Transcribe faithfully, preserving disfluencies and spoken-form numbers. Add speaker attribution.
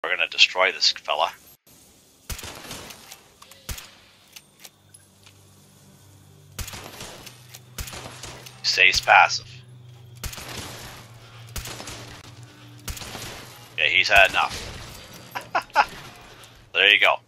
Speaker 1: We're gonna destroy this fella. He stays passive. Yeah, he's had enough. There you go.